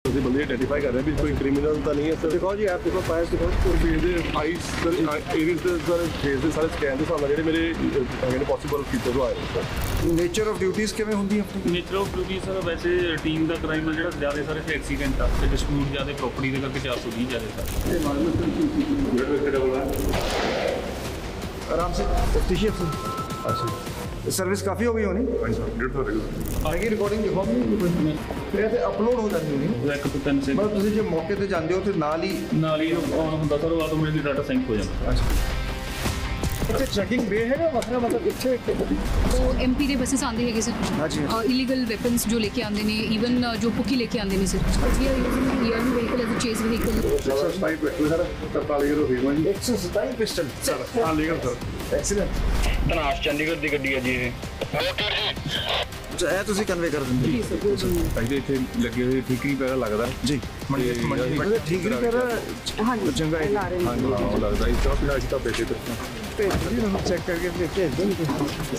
ਅਸੀਂ ਬੰਦੇ ਆਈਡੈਂਟੀਫਾਈ ਕਰ ਰਹੇ ਵੀ ਕੋਈ ਕ੍ਰਿਮੀਨਲ ਤਾਂ ਨਹੀਂ ਹੈ ਸਰ। ਦਿਖਾਓ ਜੀ ਐਪ ਦਿਖਾਓ, ਫਾਇਰਸ ਦਿਖਾਓ। ਫੇਸ ਦੇ ਆਈਸ ਸਰ ਏਰੀਜ਼ ਦੇ ਸਰ ਫੇਸ ਦੇ ਸਾਰੇ ਸਕੈਨ ਦੇ ਹਿਸਾਬ ਨਾਲ ਜਿਹੜੇ ਮੇਰੇ ਹੈਗੇ ਨੇ ਪੋਸੀਬਲ ਕੀਤੇ ਤੋਂ ਆਏ ਨੇ ਸਰ। ਨੇਚਰ ਆਫ ਡਿਊਟੀਜ਼ ਕਿਵੇਂ ਹੁੰਦੀ ਆਪਣੀ? ਨੇਚਰ ਆਫ ਡਿਊਟੀ ਸਰ ਵੈਸੇ ਰੂਟੀਨ ਦਾ ਕ੍ਰਾਈਮ ਹੈ ਜਿਹੜਾ ਜ਼ਿਆਦਾ ਸਾਰੇ ਇੱਥੇ ਐਕਸੀਡੈਂਟ ਆ ਤੇ ਡਿਸਪਿਊਟ ਜ਼ਿਆਦਾ ਪ੍ਰੋਪਰਟੀ ਦੇ ਕਰਕੇ 420 ਜ਼ਿਆਦਾ आराम से तफ्तीशी अफसर। अच्छा, सर्विस काफ़ी हो गई होनी? हाँ सर, 150 आगे रिकॉर्डिंग दिखाओ फिर ऐसे अपलोड हो जाती होनी। ਸਰ। 1 ਤੋਂ 3 मतलब ਤੁਸੀਂ ਜੇ ਮੌਕੇ ਤੇ ਜਾਂਦੇ ਹੋ ਤੇ ਨਾਲ ਹੀ ਆਨ ਹੁੰਦਾ ਸਰ ਉਹ ਆਟੋਮੈਟਿਕਲੀ ਡਾਟਾ ਸਿੰਕ ਹੋ ਜਾਂਦਾ। ਇੱਥੇ ਚੈਕਿੰਗ ਬੇ ਹੈਗਾ ਵੱਖਰਾ, ਮਤਲਬ ਇੱਥੇ तो एमपी ਦੇ ਬੱਸਸ ਆਉਂਦੇ ਹੈਗੇ ਸਰ। हाँ जी ਇਲੀਗਲ ਵੈਪਨਸ ਜੋ ਲੈ ਕੇ ਆਉਂਦੇ ਨੇ, ਈਵਨ ਜੋ ਪੁੱਕੀ ਲੈ ਕੇ ਆਉਂਦੇ ਨੇ sir. We are using early vehicle as a chase vehicle. 127 pistol sir 43 ਰੁਪਏ ਹੋਈ ਜੀ 127 ਪਿਸਟਲ ਸਰ। ਹਾਂ ਲੀਗਲ ਸਰ। ਐਕਸੀਡੈਂਟ। ਤਨਾਸ਼ ਚੰਡੀਗੜ੍ਹ ਦੀ ਗੱਡੀ ਹੈ ਜੀ ਇਹ। ਅੱਛਾ, ਇਹ ਤੁਸੀਂ ਕਨਵੇ ਕਰ ਦਿੰਦੇ ਜੀ ਸਰ। ਇਹਦੇ ਇੱਥੇ ਲੱਗੇ ਹੋਏ ਠੀਕ ਨਹੀਂ ਪੈਰਾ ਲੱਗਦਾ ਜੀ। ਮੰਡੀ ਮਤਲਬ ਠੀਕ ਨਹੀਂ ਕਰ ਹਾਂਜੀ ਚੰਗਾ ਹੈ। ਹਾਂਜੀ ਹਾਂ ਲੱਗਦਾ ਇਸ ਤੋਂ ਪਿਛਾ ਕੀਤਾ ਬੇਟੇ ਤੇ ਭੇਜ ਦਿਓ ਨਾ, ਚੈੱਕ ਕਰਕੇ ਫਿਰ ਭੇਜ ਦਿਓ।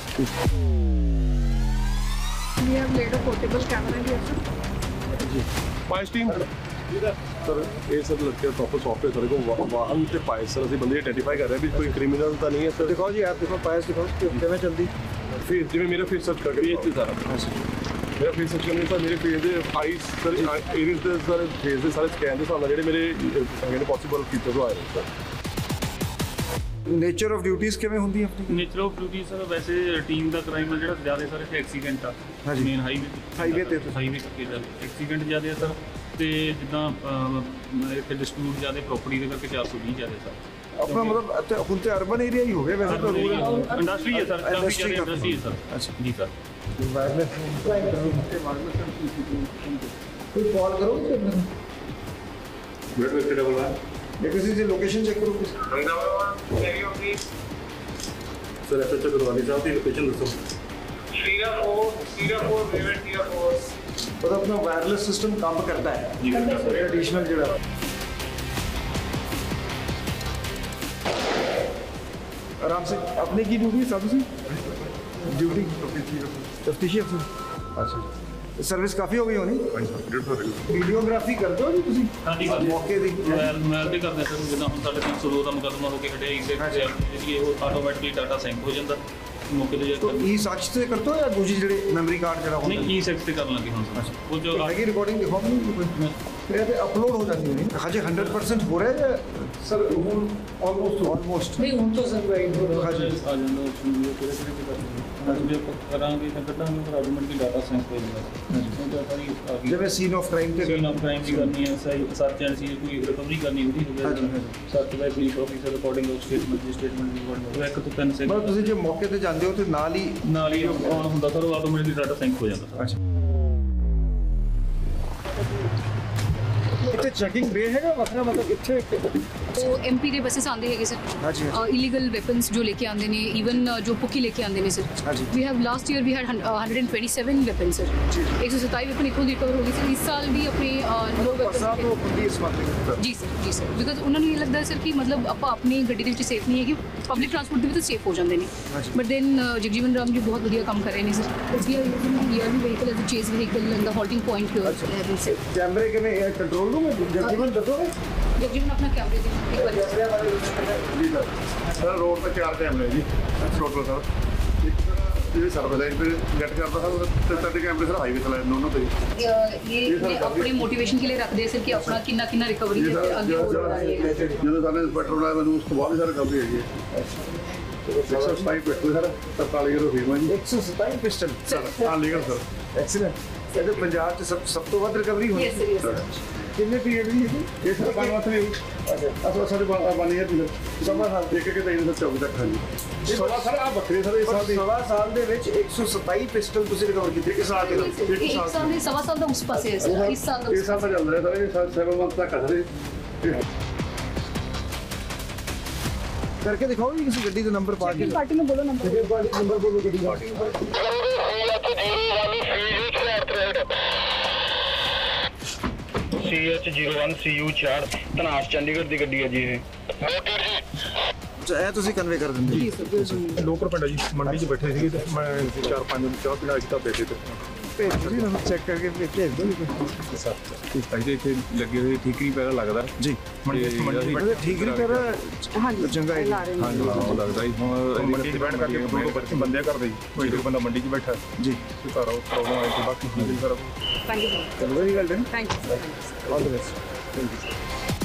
We have laid a portable camera here sir. ਜੀ ਪਾਇਸ ਟੀਮ ਸਰ ਇਹ ਸਰ ਲੜਕੇ ਪ੍ਰੋਪਰ ਸੌਫਟਵੇਅਰ ਸਾਡੇ ਕੋਲ ਵਾਹਨ ਤੇ ਪਾਇਸ ਸਰ ਅਸੀਂ ਬੰਦੇ ਆਈਡੈਂਟੀਫਾਈ ਕਰ ਰਹੇ ਵੀ ਕੋਈ ਕ੍ਰਿਮੀਨਲ ਤਾਂ ਨਹੀਂ ਹੈ ਸਰ। ਦਿਖਾਓ ਜੀ ਐਪ ਦਿਖਾਓ, ਫਾਇਰਸ ਦਿਖਾਓ ਕਿਵੇਂ ਚੱਲਦੀ। ਫੇਸ ਜਿਵੇਂ ਮੇਰਾ ਫੇਸ ਸਰਚ ਕਰਕੇ ਇੱਥੇ ਸਾਰਾ ਮੇਰਾ ਫੇਸ ਸਰਚ ਕਰਨੇ ਸਰ ਮੇਰੇ ਫੇਸ ਦੇ ਆਈਸ ਸਰ ਏਰੀਜ਼ ਦੇ ਸਰ ਫੇਸ ਦੇ ਸਾਰੇ ਸਕੈਨ ਦੇ ਹਿਸਾਬ ਨਾਲ ਜਿਹੜੇ ਮੇਰੇ ਹੈਗੇ ਨੇ ਪੋਸੀਬਲ ਕੀਤੇ ਤੋਂ ਆਏ ਨੇ ਸਰ। ਨੇਚਰ ਆਫ ਡਿਊਟੀਜ਼ ਕਿਵੇਂ ਹੁੰਦੀ ਆਪਣੀ? ਨੇਚਰ ਆਫ ਡਿਊਟੀ ਸਰ ਵੈਸੇ ਰੂਟੀਨ ਦਾ ਕ੍ਰਾਈਮ ਹੈ ਜਿਹੜਾ ਜ਼ਿਆਦਾ ਸਾਰੇ ਇੱਥੇ ਐਕਸੀਡੈਂਟ ਆ ਹਾਂਜੀ। ਮੇਨ ਹਾਈਵੇ ਤੇ ਹਾਈਵੇ ਕਰਕੇ ਜ਼ਿਆਦਾ ਐਕਸੀਡੈਂਟ ਜ਼ਿਆਦਾ ਆ ਸਰ ਤੇ ਜਿੱਦਾਂ ਇੱਥੇ ਡਿਸਪਿਊਟ ਜ਼ਿਆਦਾ ਪ੍ਰੋਪਰਟੀ ਦੇ ਕਰਕੇ 420 ਜ਼ਿਆਦਾ ਸਰ। ਆਪਣਾ ਮਤਲਬ ਇੱਥੇ ਹੁਣ ਤੇ ਅਰਬਨ ਏਰੀਆ ਹੀ ਹੋ ਗਿਆ ਵੈਸੇ ਤਾਂ ਰੂਲ ਇੰਡਸਟਰੀ ਹੈ ਸਰ, ਕਾਫੀ ਜ਼ਿਆਦਾ ਇੰਡਸਟਰੀ ਹੈ ਸਰ। ਅੱਛਾ ਜੀ ਸਰ। ਕੋਈ ਕਾਲ ਕਰੋ या किसी से लोकेशन चेक करो ਸਰ ਐਸਐਚਓ ਗੁਰਵਾਨੀ ਸਾਹਿਬ ਦੀ ਲੋਕੇਸ਼ਨ ਦੱਸੋ। मतलब अपना वायरलेस सिस्टम काम करता है जी करता है सर। एडिशनल जरा आराम से अपने की ड्यूटी सब से ड्यूटी तफ्तीशी अफसर। अच्छा, सर्विस काफ़ी हो गई होनी? हाँ सर, 150 वीडियोग्राफी कर दो जी तुसी ਹਾਂਜੀ मौके दी। ਮੋਬਾਈਲ ਤੇ ਕਰਦੇ ਸਰ ਜਿੱਦਾਂ ਹੁਣ ਸਾਡੇ 302 ਦਾ ਮੁਕੱਦਮਾ ਹੋ ਕੇ ਹਟਿਆ ਇਸੇ ਜਿਹੜੀ ਉਹ ਆਟੋਮੈਟਿਕਲੀ ਡਾਟਾ ਸਿੰਕ ਹੋ ਜਾਂਦਾ ਮੌਕੇ ਤੇ तो ई साक्ष से करते हो या दूसरी जड़े मेमोरी कार्ड जरा होता ਨਹੀਂ E6 ਤੇ ਕਰਨ ਲੱਗੇ ਹੁਣ ਸਰ ਉਹ ਜੋ है रिकॉर्डिंग दिखाओ फिर ये अपलोड हो जाती होनी हाँ जी 100% हो रहा है सर ऑलमोस्ट नहीं हम तो सर राइट हो हाँ जी ਆ ਜਾਂਦਾ ਆਪਸ਼ਨ ਵੀ ਕਿਹੜੇ ਕਿਹੜੇ ਅੱਜ ਜੇ ਆਪਾਂ ਕਰਾਂਗੇ ਤਾਂ ਕੱਢਾਂਗੇ ਫਿਰ ਆਟੋਮੈਟਿਕਲੀ ਡਾਟਾ ਸਿੰਕ ਹੋ ਜਾਂਦਾ ਉਹ ਤਾਂ ਸਾਰੀ ਆ ਗਈ जब सीन ऑफ क्राइम पे ਸੀਨ ਆਫ ਕ੍ਰਾਈਮ ਦੀ ਕਰਨੀ ਹੈ ਸਰਚ ਐਂਡ ਸੀ ਕੋਈ ਰਿਕਵਰੀ ਕਰਨੀ ਉਹਦੀ ਹੋ ਹਾਂਜੀ, ਗਿਆ search by police officer recording of statement ਦੀ ਸਟੇਟਮੈਂਟ ਰਿਕਾਰਡਿੰਗ 1 ਤੋਂ 3 मतलब ਤੁਸੀਂ ਜੇ ਮੌਕੇ ਤੇ ਜਾਂਦੇ ਹੋ ਤੇ ਨਾਲ ਹੀ ਆਨ ਹੁੰਦਾ ਸਰ ਉਹ ਆਟੋਮੈਟਿਕਲੀ ਡਾਟਾ ਸਿੰਕ ਹੋ ਜਾਂਦਾ ਅੱਛਾ ਇੱਥੇ ਚੈਕਿੰਗ ਬੇ ਹੈਗਾ ਵੱਖਰਾ, ਮਤਲਬ ਇੱਥੇ तो एमपी ਦੇ ਬੱਸਸ ਆਉਂਦੇ ਹੈਗੇ ਸਰ। हाँ जी ਇਲੀਗਲ ਵੈਪਨਸ ਜੋ ਲੈ ਕੇ ਆਉਂਦੇ ਨੇ, ਈਵਨ ਜੋ ਪੁੱਕੀ ਲੈ ਕੇ ਆਉਂਦੇ ਨੇ ਸਰ। हाँ जी we have last year we had 127 weapons sir. 127 weapon ਇੱਥੋਂ ਦੀ ਰਿਕਵਰ ਹੋ ਗਈ ਸਰ। ਇਸ ਸਾਲ ਵੀ ਆਪਣੇ ਲੋ ਸਾਹਿਬ ਵੈਪਨ ਨੂੰ ਹੁੰਦੀ ਇਸ ਮਾਮਲੇ ਜੀ ਸਰ ਬਿਕਾਜ਼ ਉਹਨਾਂ ਨੂੰ ਇਹ ਲੱਗਦਾ ਹੈ ਸਰ ਕਿ ਮਤਲਬ ਆਪਾਂ ਆਪਣੀ ਗੱਡੀ ਦੇ ਵਿੱਚ ਸੇਫ ਨਹੀਂ ਹੈਗੀ, ਪਬਲਿਕ ਟਰਾਂਸਪੋਰਟ ਦੇ ਵਿੱਚ ਸੇਫ ਹੋ ਜਾਂਦੇ ਨੇ। ਹਾਂਜੀ। ਬਟ ਦੈਨ ਜਗਜੀਵਨ ਰਾਮ ਜੀ ਬਹੁਤ ਵਧੀਆ ਕੰਮ ਕਰ ਰਹੇ ਨੇ sir. We are using early vehicle as a chase vehicle and the holding point here having safe. ਕੈਮਰੇ ਕਿਵੇਂ ਕੰਟਰੋਲ ਰੂਮ ਹੈ ਜਗਜੀਵਨ ਦੱਸੋਗੇ? ਜਗਜੀਵਨ ਆਪਣਾ ਕੈਮਰੇ ਦੇ ਇੱਕ ਵਾਰ ਜੀ ਸਰ। ਸਰ ਰੋਡ ਤੇ 4 ਕੈਮਰੇ ਜੀ ਟੋਟਲ ਸਰ। ਇੱਕ ਜਿਹੜੇ ਸਰਵੇ ਲਾਈਨ पे नेट करता था ਤੇ ਸਾਡੇ ਕੈਮਰੇ ਸਰ ਹਾਈਵੇ ਤੇ ਲਾਈਨ ਦੋਨੋਂ ਤੇ ये अपने मोटिवेशन के लिए रखते हैं सर कि अपना कितना कितना रिकवरी ਜੀ ਸਰ आगे हो रहा है। ਜਦੋਂ ਸਾਡੇ ਇੰਸਪੈਕਟਰ ਬਣਾਇਆ ਮੈਨੂੰ ਉਸ ਤੋਂ ਬਾਅਦ ਹੀ ਸਰ ਗੱਲ ਹੈਗੀ ਹੈ 127 ਪਿਸਟਲ ਸਰ 43 ਰੁਪਏ ਹੋਈ ਜੀ 127 ਪਿਸਟਲ ਸਰ। ਹਾਂ ਲੀਗਲ ਸਰ। ਐਕਸੀਡੈਂਟ ਇਹਦੇ ਪੰਜਾਬ ਚ ਸਭ ਤੋਂ ਵੱਧ ਰਿਕਵਰੀ ਹੋਈ Yes, sir, yes, sir. ਕਿੰਨੇ ਪੀਰੀਅਡ ਦੀ ਹੈ ਇਹ ਸਰ ਬਾਨਵਾਸ ਵੀ ਅਸਲ ਸਾਡੇ ਬਾਨੀ ਹੈ ਜੀ ਸਮਾਂ ਸਾਲ ਇੱਕ ਇੱਕ 324 ਤੱਕ ਹਾਂ ਜੀ ਸਵਾ ਸਰ ਆ ਬੱਕਰੇ ਸਰ ਇਸ ਸਾਲ ਦੀ ਸਵਾ ਸਾਲ ਦੇ ਵਿੱਚ 127 ਪਿਸਟਲ ਤੁਸੀਂ ਰਿਕਵਰ ਕੀਤੇ ਇੱਕ ਸਾਲ ਦੇ एक साल में सवा साल का उस पास है सर। इस साल का ਇਸ ਸਾਲ ਤਾਂ ਚੱਲ ਰਿਹਾ ਸਰ ਇਹ 7 ਮੰਥ ਤੱਕ ਆ ਸਰ करके दिखाओ जी किसी गड्डी का नंबर पा के पार्टी में बोलो नंबर। नंबर बोलो गड्डी का CH01CU4 ਤਨਾਸ਼ ਚੰਡੀਗੜ੍ਹ ਦੀ ਗੱਡੀ ਹੈ ਜੀ ਇਹ। ਅੱਛਾ ਇਹ ਤੁਸੀਂ ਕਨਵੇ ਕਰ ਦਿੰਦੇ ਲੋਕਲ ਪਿੰਡ ਜੀ ਮੰਡੀ 'ਚ ਬੈਠੇ ਸੀਗੇ ਤੇ ਮੈਂ 4-5 ਚਾਹ ਪੀਣਾ ਕੀਤਾ ਬੇਟੇ ਤੇ ਭੇਜ ਦਿਓ ਜੀ, ਤੁਹਾਨੂੰ ਚੈੱਕ ਕਰਕੇ ਭੇਜ ਦਿਓ ਜੀ। ਅਸੀਂ ਇੱਥੇ ਲੱਗੇ ਹੋਏ ਠੀਕ ਨਹੀਂ ਪਹਿਲਾਂ ਲੱਗਦਾ ਜੀ ਮੰਡੀ ਠੀਕ ਨਹੀਂ ਕਰ ਹਾਂਜੀ ਚੰਗਾ ਹੈ ਜੀ। ਲਾ ਰਹੇ ਨੇ। ਹਾਂਜੀ ਹਾਂ ਲੱਗਦਾ ਜੀ ਹੁਣ ਮੰਡੀ 'ਚ ਬੈਠ ਕਰਕੇ ਦੋ ਬੱਚੇ ਬੰਦੇ ਕਰਦੇ ਜੀ ਕੋਈ ਇੱਕ ਬੰਦਾ ਮੰਡੀ 'ਚ ਬੈਠਾ ਜੀ ਸਾਰਾ ਪ੍ਰੋਬਲਮ ਆਈ ਤੇ ਬਾਕੀ ਠੀਕ ਹੈ ਸਾਰਾ ਥੈਂਕ ਯੂ ਚਲੋ ਵਧੀਆ ਗੱਲ ਹੈ। Thank you all the best.